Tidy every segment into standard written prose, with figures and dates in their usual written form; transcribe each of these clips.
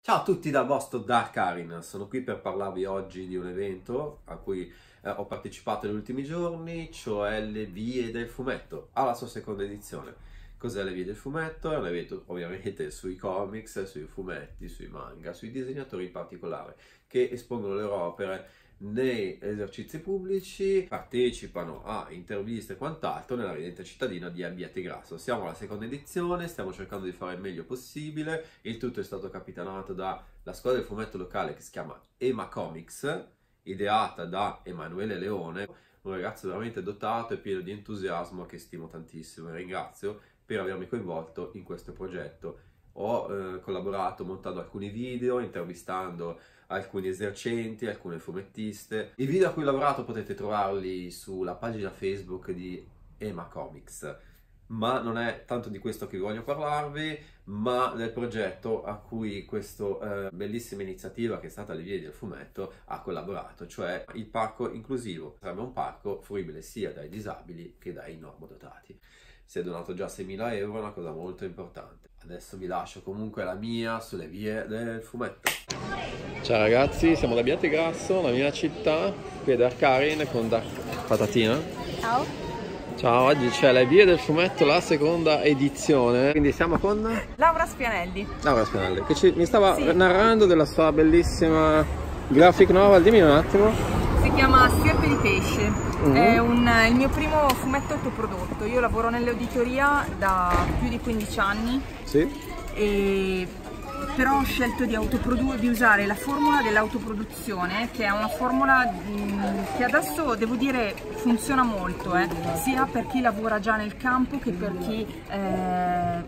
Ciao a tutti dal vostro Dark Arin, sono qui per parlarvi oggi di un evento a cui ho partecipato negli ultimi giorni, cioè le Vie del Fumetto, alla sua seconda edizione. Cos'è le Vie del Fumetto? È un evento ovviamente sui comics, sui fumetti, sui manga, sui disegnatori in particolare, che espongono le loro opere nei esercizi pubblici, partecipano a interviste e quant'altro nella ridente cittadina di Abbiategrasso. Siamo alla seconda edizione, stiamo cercando di fare il meglio possibile, il tutto è stato capitanato dalla scuola del fumetto locale che si chiama Ema Comics, ideata da Emanuele Leone, un ragazzo veramente dotato e pieno di entusiasmo che stimo tantissimo e ringrazio per avermi coinvolto in questo progetto. Ho collaborato montando alcuni video, intervistando alcuni esercenti, alcune fumettiste. I video a cui ho lavorato potete trovarli sulla pagina Facebook di Ema Comics, ma non è tanto di questo che voglio parlarvi, ma del progetto a cui questa bellissima iniziativa che è stata le Vie del Fumetto ha collaborato, cioè il parco inclusivo. Sarebbe un parco fruibile sia dai disabili che dai normodotati. Si è donato già 6.000 euro, una cosa molto importante. Adesso vi lascio comunque la mia sulle Vie del Fumetto. Ciao ragazzi, siamo ad Abbiategrasso, la mia città, qui è Dark Arin con Dark Patatina. Ciao. Ciao, oggi c'è le Vie del Fumetto, la seconda edizione. Quindi siamo con Laura Spianelli. Laura Spianelli, che mi stava narrando della sua bellissima graphic novel. Dimmi un attimo. Si chiama Sierpe di pesce. È il mio primo fumetto autoprodotto. Io lavoro nell'editoria da più di 15 anni. Sì. Però ho scelto di usare la formula dell'autoproduzione, che è una formula che adesso devo dire funziona molto, sia per chi lavora già nel campo che per chi è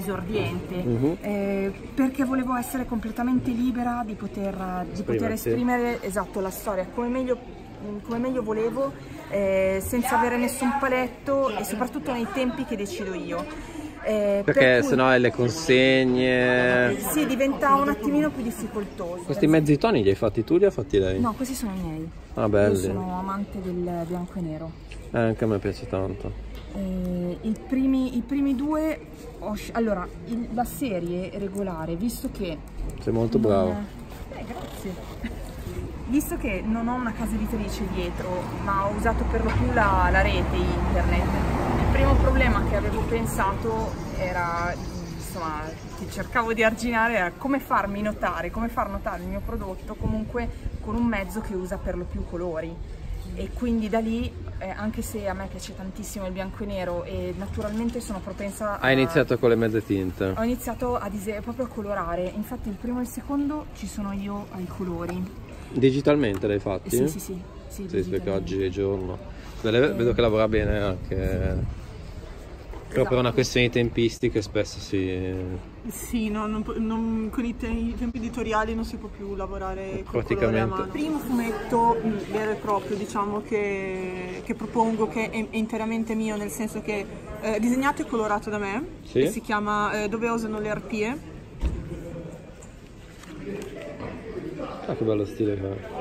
esordiente, perché volevo essere completamente libera di poter esprimere la storia come meglio volevo, senza avere nessun paletto e soprattutto nei tempi che decido io. Perché sennò le consegne... Sì, diventa un attimino più difficoltoso. Questi mezzi toni li hai fatti tu o li ha fatti lei? No, questi sono i miei. Ah, belli. Io sono amante del bianco e nero. Anche a me piace tanto. I primi due... Allora, la serie regolare, visto che... Sei molto bravo. Grazie. Visto che non ho una casa editrice dietro, ma ho usato per lo più la rete internet, il primo problema che avevo pensato era, insomma, che cercavo di arginare, era come farmi notare, come far notare il mio prodotto comunque con un mezzo che usa per lo più colori. E quindi da lì, anche se a me piace tantissimo il bianco e nero e naturalmente sono propensa Hai iniziato con le mezze tinte? Ho iniziato proprio a colorare, infatti il primo e il secondo ci sono io ai colori. Digitalmente l'hai fatti? Sì, perché oggi è giorno. Vedo che lavora bene anche. Però per una questione di tempistiche spesso si... Sì, con i tempi editoriali non si può più lavorare con colore a mano. Il primo fumetto vero e proprio, diciamo, che propongo, che è interamente mio, nel senso che è disegnato e colorato da me, sì? Che si chiama Dove osano le arpie. Ah, che bello stile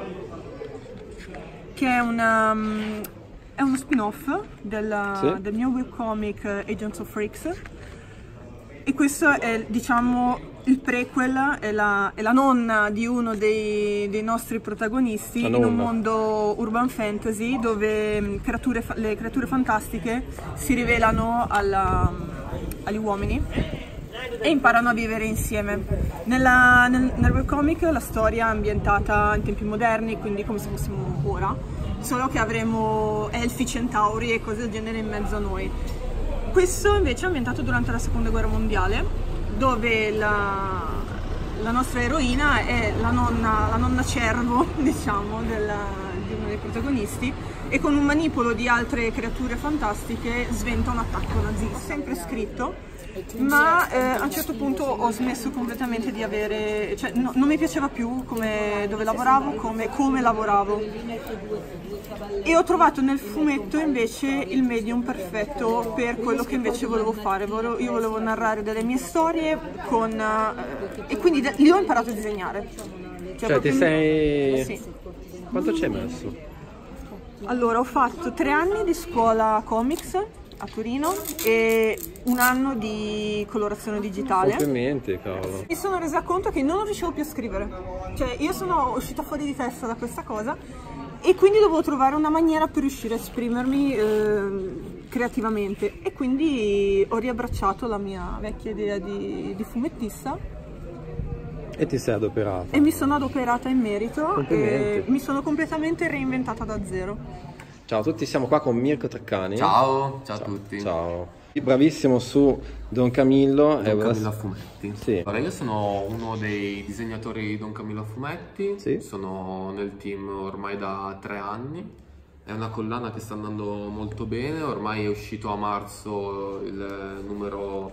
Che è uno spin-off del mio webcomic Agents of Freaks, e questo è, diciamo, il prequel, è la nonna di uno dei nostri protagonisti in un mondo urban fantasy dove le creature fantastiche si rivelano agli uomini e imparano a vivere insieme. Nel webcomic la storia è ambientata in tempi moderni, quindi come se fossimo ora, solo che avremo elfi, centauri e cose del genere in mezzo a noi. Questo invece è ambientato durante la seconda guerra mondiale, dove la nostra eroina è la nonna cervo, diciamo, di uno dei protagonisti, e con un manipolo di altre creature fantastiche sventa un attacco nazista. Ho sempre scritto, ma a un certo punto ho smesso completamente di avere, cioè non mi piaceva più dove lavoravo, come lavoravo, e ho trovato nel fumetto invece il medium perfetto per quello che invece volevo fare. Io volevo narrare delle mie storie e quindi lì ho imparato a disegnare. Cioè ti sei... Sì. Quanto ci hai messo? Allora, ho fatto 3 anni di scuola comics a Torino e un anno di colorazione digitale. Complimenti, cavolo. Mi sono resa conto che non riuscivo più a scrivere, cioè io sono uscita fuori di testa da questa cosa e quindi dovevo trovare una maniera per riuscire a esprimermi creativamente, e quindi ho riabbracciato la mia vecchia idea di fumettista E ti sei adoperata. e mi sono adoperata in merito e Complimenti. mi sono completamente reinventata da zero. Ciao a tutti, siamo qua con Mirko Treccani. Ciao a tutti. Ciao. Bravissimo su Don Camillo. Don Camillo a fumetti. Sì. Allora, io sono uno dei disegnatori di Don Camillo a fumetti, Sì. sono nel team ormai da 3 anni, è una collana che sta andando molto bene, ormai è uscito a marzo il numero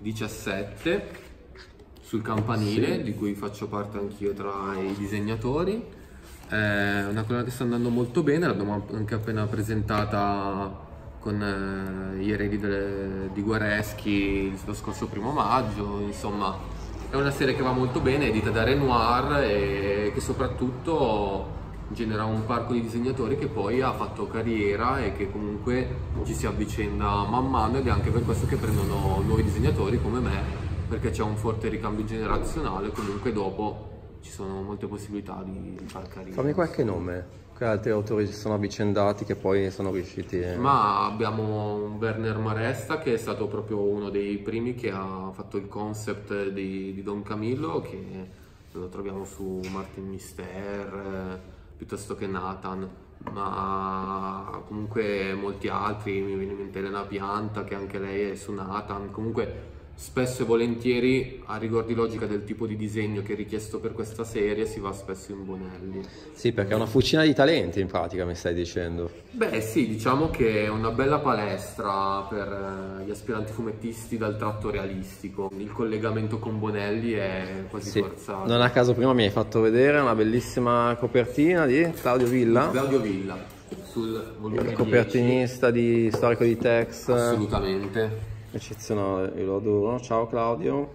17 sul campanile, Sì. di cui faccio parte anch'io tra i disegnatori. È una collana che sta andando molto bene, l'abbiamo anche appena presentata con gli eredi di Guareschi lo scorso 1° maggio. Insomma, è una serie che va molto bene, edita da Renoir e che soprattutto genera un parco di disegnatori che poi ha fatto carriera e che comunque ci si avvicenda man mano, ed è anche per questo che prendono nuovi disegnatori come me, perché c'è un forte ricambio generazionale. Comunque dopo ci sono molte possibilità di far carriera. Fammi qualche nome. Che altri autori si sono avvicendati che poi sono riusciti Ma abbiamo Werner Maresta, che è stato proprio uno dei primi che ha fatto il concept di Don Camillo, che lo troviamo su Martin Mister, piuttosto che Nathan, ma comunque molti altri. Mi viene in mente Elena Pianta, che anche lei è su Nathan. Comunque spesso e volentieri, a rigor di logica del tipo di disegno che è richiesto per questa serie, si va spesso in Bonelli. Sì, perché è una fucina di talenti in pratica, mi stai dicendo. Beh sì, diciamo che è una bella palestra per gli aspiranti fumettisti dal tratto realistico. Il collegamento con Bonelli è quasi Sì. forzato. Non a caso prima mi hai fatto vedere una bellissima copertina di Claudio Villa, Claudio Villa, sul volume 10. copertinista di storico di Tex. Assolutamente. Eccezionale, io lo adoro. Ciao Claudio.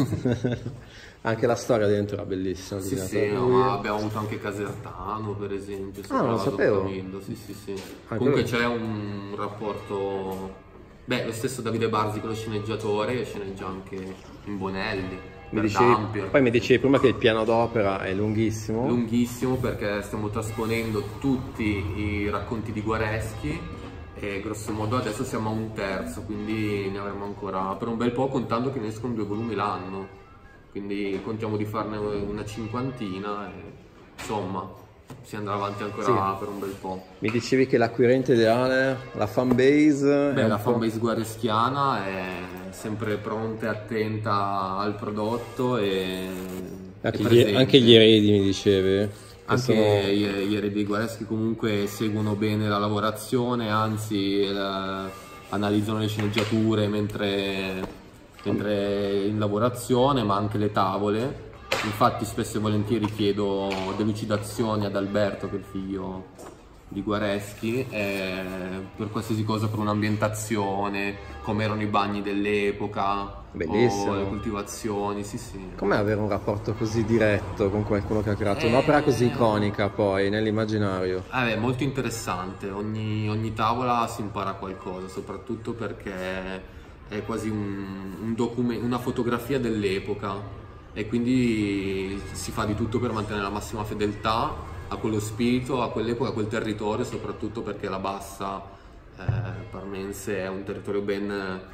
Anche la storia dentro era bellissima. Sì, disegnata sì, da no, lui. ma abbiamo avuto anche Casertano, per esempio. Non lo sapevo. Sì, sì, sì. Anche Comunque lui. c'è un rapporto... Beh, lo stesso Davide Barzi, quello sceneggiatore, sceneggia anche in Bonelli. Mi per dicevi- Dampier. poi mi dicevi prima che il piano d'opera è lunghissimo. Lunghissimo, perché stiamo trasponendo tutti i racconti di Guareschi e grosso modo adesso siamo a 1/3, quindi ne avremo ancora per un bel po', contando che ne escono 2 volumi l'anno, quindi contiamo di farne una 50ina e insomma si andrà avanti ancora Sì. per un bel po'. Mi dicevi che l'acquirente ideale, la fanbase... Beh, è la un po'- fanbase guareschiana è sempre pronta e attenta al prodotto e presente. anche gli eredi mi dicevi. che Anche sono- gli eredi Guareschi comunque seguono bene la lavorazione, anzi analizzano le sceneggiature mentre in lavorazione, ma anche le tavole. Infatti spesso e volentieri chiedo delucidazioni ad Alberto, che è il figlio di Guareschi, per qualsiasi cosa, per un'ambientazione, come erano i bagni dell'epoca, Bellissimo. o le coltivazioni, sì sì. Com'è avere un rapporto così diretto con qualcuno che ha creato un'opera così iconica poi nell'immaginario? È molto interessante, ogni tavola si impara qualcosa, soprattutto perché è quasi una fotografia dell'epoca, e quindi si fa di tutto per mantenere la massima fedeltà a quello spirito, a quell'epoca, a quel territorio, soprattutto perché la Bassa parmense è un territorio ben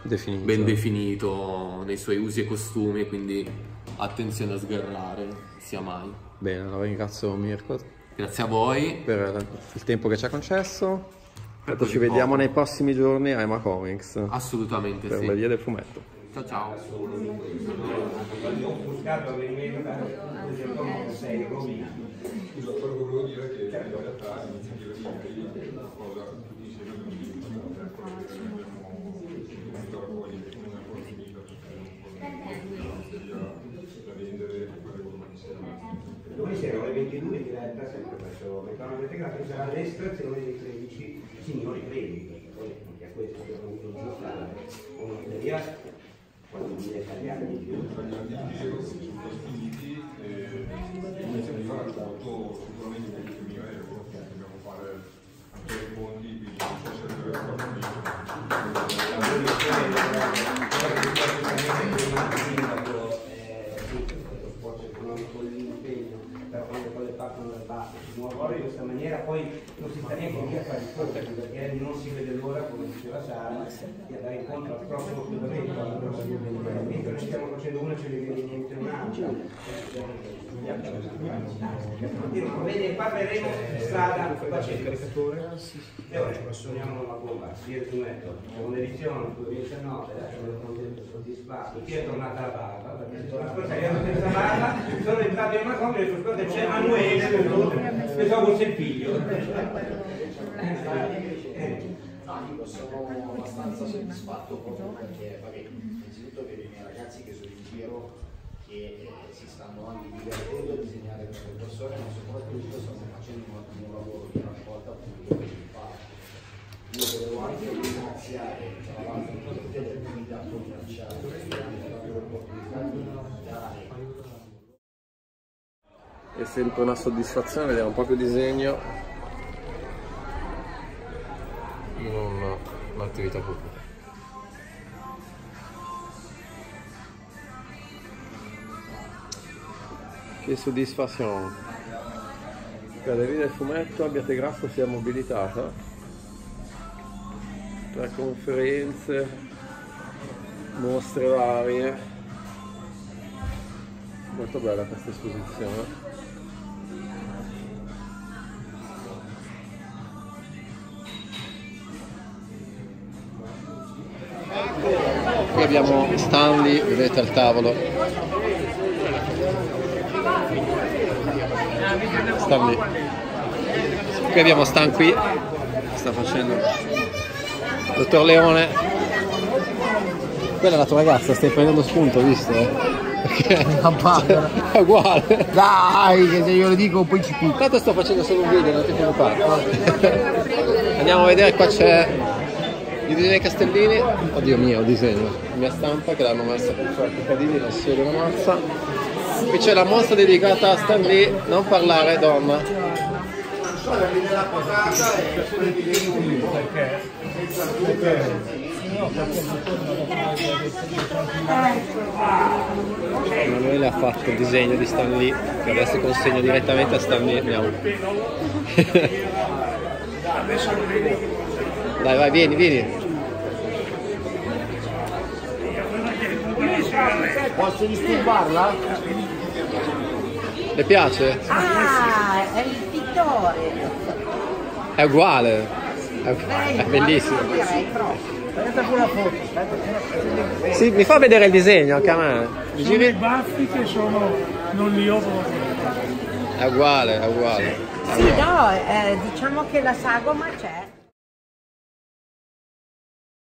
definito nei suoi usi e costumi, quindi attenzione a sgarrare, sia mai. Bene, allora ringrazio Mirko Grazie a voi. per il tempo che ci ha concesso. Per Ci così vediamo poco. nei prossimi giorni a Ema Comics Assolutamente per sì. le vie del fumetto. Ciao ciao. Volevo dire che in realtà l'iniziativa di Imperi è una cosa che dice che abbiamo una cosa finita da vendere per domani sera. Domani sera alle 22 diretta, sempre presso McDonald's Integrato, sarà l'estrazione dei 13 signori crediti, poi anche a questo che hanno voluto giustare un'osteria quando viene italiano di più. Sono finiti e invece di fare il conto sicuramente 15.000 euro, dobbiamo fare anche i conti, quindi non so se impegno, però quando le cose partono dal basso, si muovono in questa maniera, poi non si sta neanche lì a fare i conti, perché non si vede l'ora, come diceva Sara, di andare incontro al prossimo appuntamento. Mentre noi stiamo facendo una, ce ne viene niente un'altra. Parleremo di strada facendo. E ora suoniamo una bomba, via Zumetto, seconda edizione 2019, sono contento, soddisfatto. Chi è tornata alla barba? Perché la scorsa ero senza barba, sono entrato in una cosa e ho detto c'è Emanuele, pensavo fosse il figlio. Dico, sono abbastanza soddisfatto proprio perché, vabbè, innanzitutto per i miei ragazzi che sono in giro, che si stanno anche divertendo a disegnare per le persone, ma soprattutto stanno facendo un ottimo lavoro di raccolta appunto per il parco. Io volevo anche ringraziare tra l'altro tutte le attività commerciali che hanno dato l'opportunità di dare. È sempre una soddisfazione vedere un po' più disegno in un'attività pubblica. Che soddisfazione! Galleria del Fumetto Abbiategrasso si è mobilitata per conferenze, mostre varie. Molto bella questa esposizione. Qui abbiamo Stanley, vedete al tavolo. Stanley. Qui abbiamo Stan qui, sta facendo. Dottor Leone. Quella è la tua ragazza, stai prendendo spunto, visto? È uguale. Dai, che se io lo dico poi ci picco. Tanto sto facendo solo un video, non ti preoccupare. Andiamo a vedere, qua c'è il disegno dei Castellini. Oddio mio, disegno. La mia stampa che l'hanno messa per qualche cadini, non si vede una mazza. Qui c'è la mostra dedicata a Stan Lee, non parlare donna. Emanuele ha fatto il disegno di Stan Lee che adesso consegna direttamente a Stan Lee. Andiamo. Dai, vai, vieni, vieni. Posso disturbarla? Le piace? Ah, è il pittore. È uguale. È bellissimo. Aspetta pure la foto. Sì, mi fa vedere il disegno anche a me. Mi Sono i baffi che sono, non li ho proprio. È uguale, è uguale. Sì, no, diciamo che la sagoma c'è.